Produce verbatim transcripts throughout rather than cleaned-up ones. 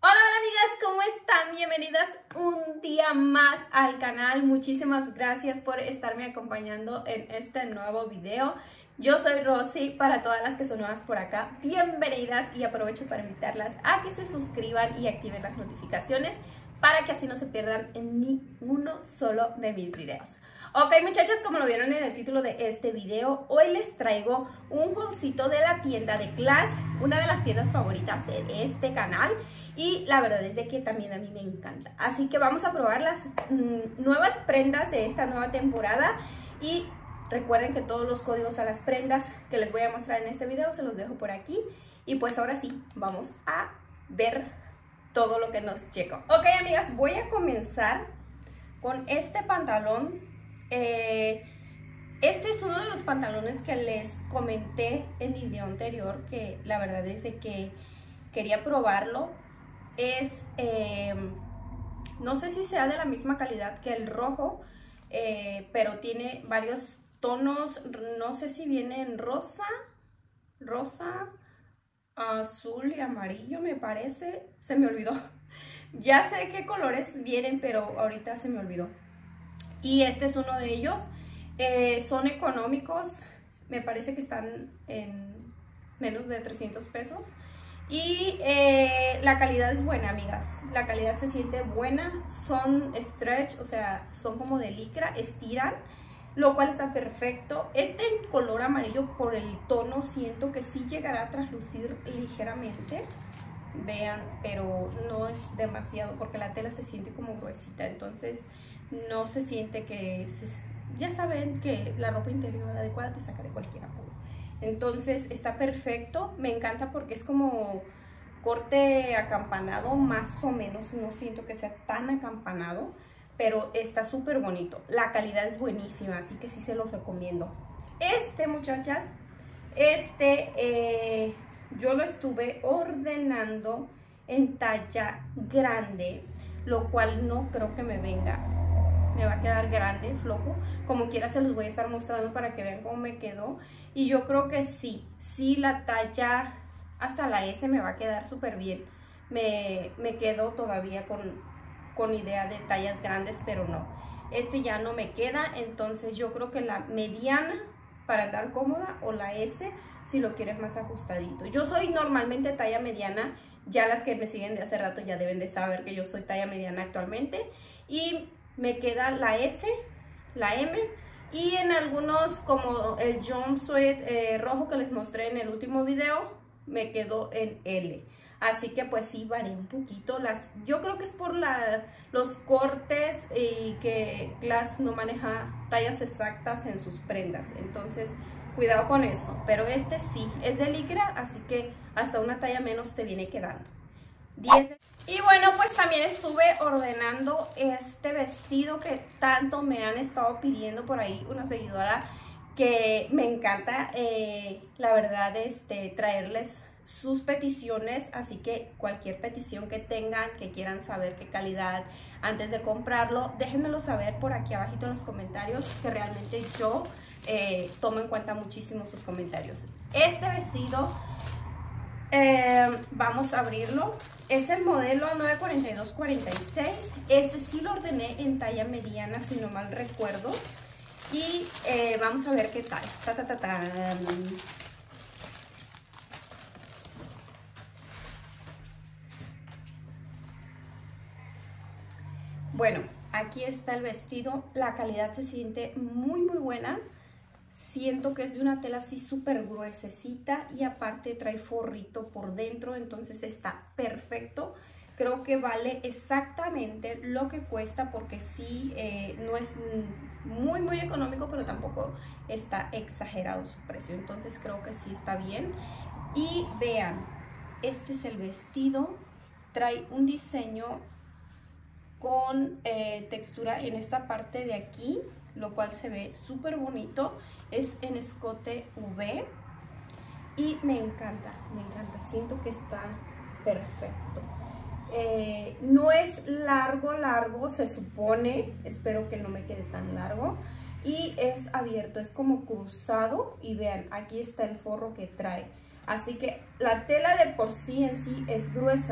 Hola, hola amigas, ¿cómo están? Bienvenidas un día más al canal. Muchísimas gracias por estarme acompañando en este nuevo video. Yo soy Rosy, para todas las que son nuevas por acá, bienvenidas, y aprovecho para invitarlas a que se suscriban y activen las notificaciones para que así no se pierdan en ni uno solo de mis videos. Ok, muchachas, como lo vieron en el título de este video, hoy les traigo un haulcito de la tienda de Class, una de las tiendas favoritas de este canal, y la verdad es de que también a mí me encanta. Así que vamos a probar las mmm, nuevas prendas de esta nueva temporada, y recuerden que todos los códigos a las prendas que les voy a mostrar en este video se los dejo por aquí. Y pues ahora sí, vamos a ver todo lo que nos llegó. Ok, amigas, voy a comenzar con este pantalón. Eh, este es uno de los pantalones que les comenté en mi video anterior, que la verdad es de que quería probarlo. Es, eh, no sé si sea de la misma calidad que el rojo, eh, pero tiene varios tonos. No sé si viene en rosa, rosa, azul y amarillo, me parece. Se me olvidó. Ya sé qué colores vienen, pero ahorita se me olvidó. Y este es uno de ellos. Eh, son económicos, me parece que están en menos de trescientos pesos. Y eh, la calidad es buena, amigas. La calidad se siente buena. Son stretch, o sea, son como de licra, estiran, lo cual está perfecto. Este en color amarillo, por el tono, siento que sí llegará a traslucir ligeramente. Vean, pero no es demasiado porque la tela se siente como gruesita, entonces no se siente que se, ya saben que la ropa interior adecuada te saca de cualquier apuro. Entonces está perfecto, me encanta porque es como corte acampanado, más o menos. No siento que sea tan acampanado, pero está súper bonito. La calidad es buenísima, así que sí se los recomiendo. Este, muchachas, este eh, yo lo estuve ordenando en talla grande, lo cual no creo que me venga. Me va a quedar grande, flojo. Como quiera se los voy a estar mostrando para que vean cómo me quedó. Y yo creo que sí, sí la talla hasta la S me va a quedar súper bien. Me, me quedo todavía con, con idea de tallas grandes, pero no. Este ya no me queda, entonces yo creo que la mediana para andar cómoda, o la S si lo quieres más ajustadito. Yo soy normalmente talla mediana. Ya las que me siguen de hace rato ya deben de saber que yo soy talla mediana actualmente. Y me queda la S, la M, y en algunos, como el jumpsuit eh, rojo que les mostré en el último video, me quedó en L. Así que pues sí varía un poquito. Las, yo creo que es por la, los cortes y que Class no maneja tallas exactas en sus prendas. Entonces cuidado con eso. Pero este sí, es de licra, así que hasta una talla menos te viene quedando. diez. Y bueno, pues también estuve ordenando este vestido que tanto me han estado pidiendo por ahí, una seguidora que me encanta, eh, la verdad, este, traerles sus peticiones. Así que cualquier petición que tengan, que quieran saber qué calidad antes de comprarlo, déjenmelo saber por aquí abajito en los comentarios, que realmente yo eh, tomo en cuenta muchísimo sus comentarios. Este vestido, Eh, vamos a abrirlo. Es el modelo nueve cuarenta y dos cuarenta y seis. Este sí lo ordené en talla mediana, si no mal recuerdo. Y eh, vamos a ver qué tal. Ta, ta, ta, ta. Bueno, aquí está el vestido. La calidad se siente muy muy buena. Siento que es de una tela así súper gruesecita, y aparte trae forrito por dentro, entonces está perfecto. Creo que vale exactamente lo que cuesta, porque sí, eh, no es muy muy económico, pero tampoco está exagerado su precio. Entonces creo que sí está bien. Y vean, este es el vestido. Trae un diseño con eh, textura en esta parte de aquí, lo cual se ve súper bonito. Es en escote V y me encanta, me encanta. Siento que está perfecto. Eh, no es largo, largo, se supone. Espero que no me quede tan largo. Y es abierto, es como cruzado. Y vean, aquí está el forro que trae. Así que la tela de por sí en sí es gruesa,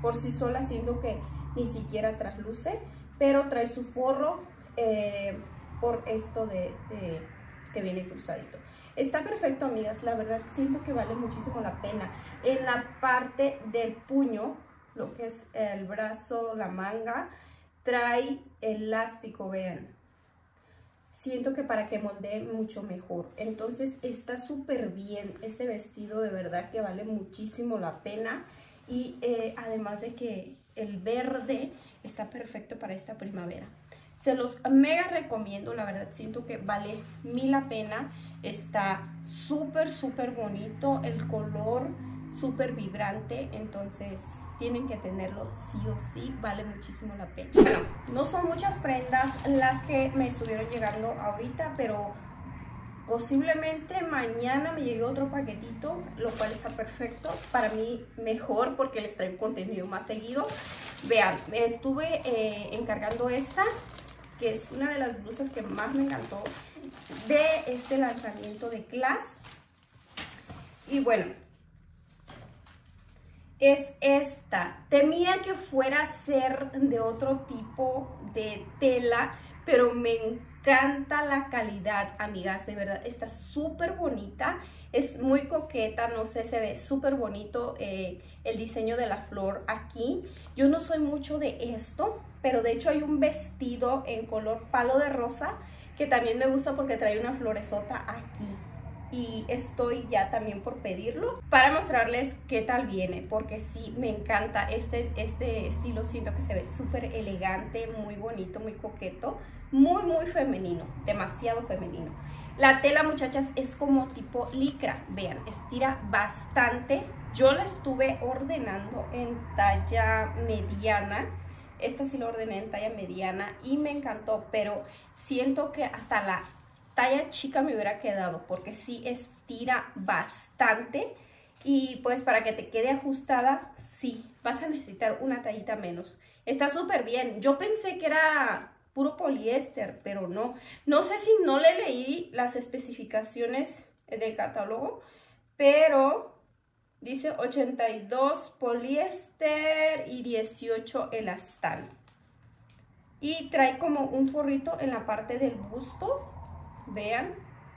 por sí sola, siendo que ni siquiera trasluce, pero trae su forro eh, por esto de, de que viene cruzadito. Está perfecto, amigas, la verdad siento que vale muchísimo la pena. En la parte del puño, lo que es el brazo, la manga, trae elástico, vean. Siento que para que moldee mucho mejor. Entonces está súper bien este vestido, de verdad que vale muchísimo la pena. Y eh, además de que el verde está perfecto para esta primavera. Se los mega recomiendo, la verdad siento que vale mil la pena. Está súper, súper bonito, el color súper vibrante, entonces tienen que tenerlo sí o sí, vale muchísimo la pena. Bueno, no son muchas prendas las que me estuvieron llegando ahorita, pero posiblemente mañana me llegue otro paquetito, lo cual está perfecto. Para mí mejor porque les traigo contenido más seguido. Vean, me estuve eh, encargando esta, que es una de las blusas que más me encantó de este lanzamiento de Class. Y bueno, es esta. Temía que fuera a ser de otro tipo de tela, pero me encanta la calidad, amigas, de verdad, está súper bonita, es muy coqueta, no sé, se ve súper bonito eh, el diseño de la flor aquí. Yo no soy mucho de esto, pero de hecho hay un vestido en color palo de rosa que también me gusta porque trae una floresota aquí. Y estoy ya también por pedirlo para mostrarles qué tal viene, porque sí, me encanta este, este estilo. Siento que se ve súper elegante, muy bonito, muy coqueto, muy muy femenino, demasiado femenino. La tela, muchachas, es como tipo licra, vean, estira bastante. Yo la estuve ordenando en talla mediana, esta sí la ordené en talla mediana y me encantó, pero siento que hasta la talla chica me hubiera quedado porque sí estira bastante. Y pues para que te quede ajustada, sí, vas a necesitar una tallita menos. Está súper bien. Yo pensé que era puro poliéster, pero no. No sé si no le leí las especificaciones del catálogo, pero dice ochenta y dos poliéster y dieciocho elastán. Y trae como un forrito en la parte del busto. Vean,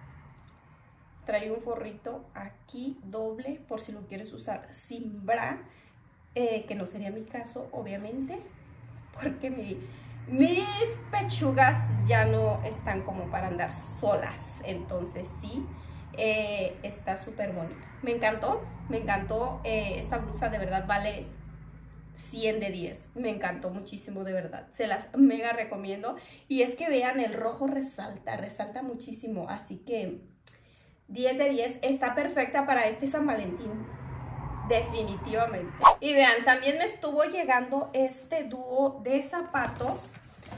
trae un forrito aquí doble por si lo quieres usar sin bra, eh, que no sería mi caso, obviamente, porque mi, mis pechugas ya no están como para andar solas. Entonces sí, eh, está súper bonito. Me encantó, me encantó. Eh, esta blusa de verdad vale cien de diez, me encantó muchísimo, de verdad, se las mega recomiendo. Y es que vean, el rojo resalta, resalta muchísimo, así que diez de diez, está perfecta para este San Valentín, definitivamente. Y vean, también me estuvo llegando este dúo de zapatos.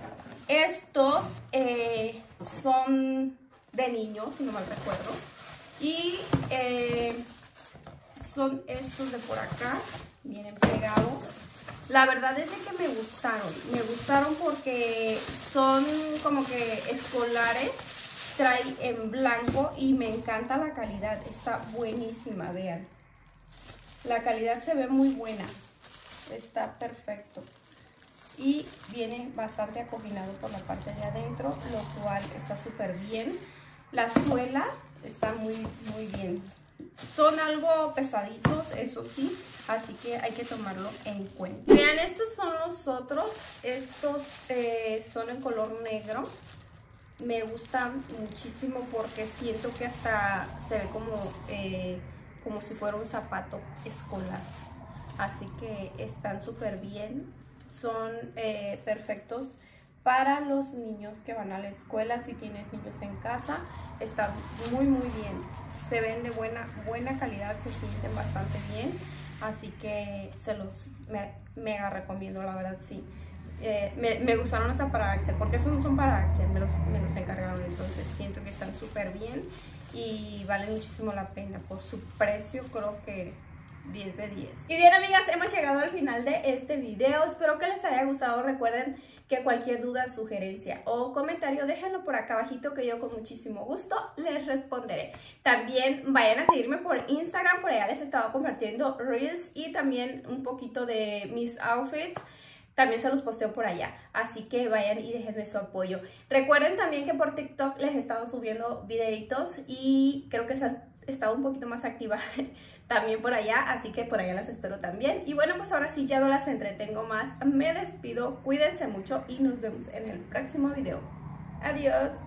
Estos eh, son de niños, si no mal recuerdo, y eh, son estos de por acá, vienen pegados. La verdad es de que me gustaron, me gustaron porque son como que escolares, trae en blanco y me encanta la calidad, está buenísima, vean. La calidad se ve muy buena, está perfecto. Y viene bastante acoginado por la parte de adentro, lo cual está súper bien. La suela está muy, muy bien. Son algo pesaditos, eso sí, así que hay que tomarlo en cuenta. Vean, estos son los otros. Estos eh, son en color negro. Me gustan muchísimo porque siento que hasta se ve como, eh, como si fuera un zapato escolar. Así que están súper bien. Son eh, perfectos para los niños que van a la escuela. Si tienen niños en casa, están muy muy bien. Se ven de buena, buena calidad, se sienten bastante bien. Así que se los me, mega recomiendo, la verdad, sí. Eh, me, me gustaron hasta para Axel, porque estos no son para Axel, me los, me los encargaron. Entonces siento que están súper bien y vale muchísimo la pena. Por su precio creo que diez de diez. Y bien, amigas, hemos llegado al final de este video. Espero que les haya gustado. Recuerden que cualquier duda, sugerencia o comentario, déjenlo por acá abajito que yo con muchísimo gusto les responderé. También vayan a seguirme por Instagram, por allá les he estado compartiendo reels y también un poquito de mis outfits. También se los posteo por allá, así que vayan y déjenme su apoyo. Recuerden también que por TikTok les he estado subiendo videitos y creo que se ha estado un poquito más activa también por allá, así que por allá las espero también. Y bueno, pues ahora sí ya no las entretengo más, me despido, cuídense mucho y nos vemos en el próximo video. Adiós.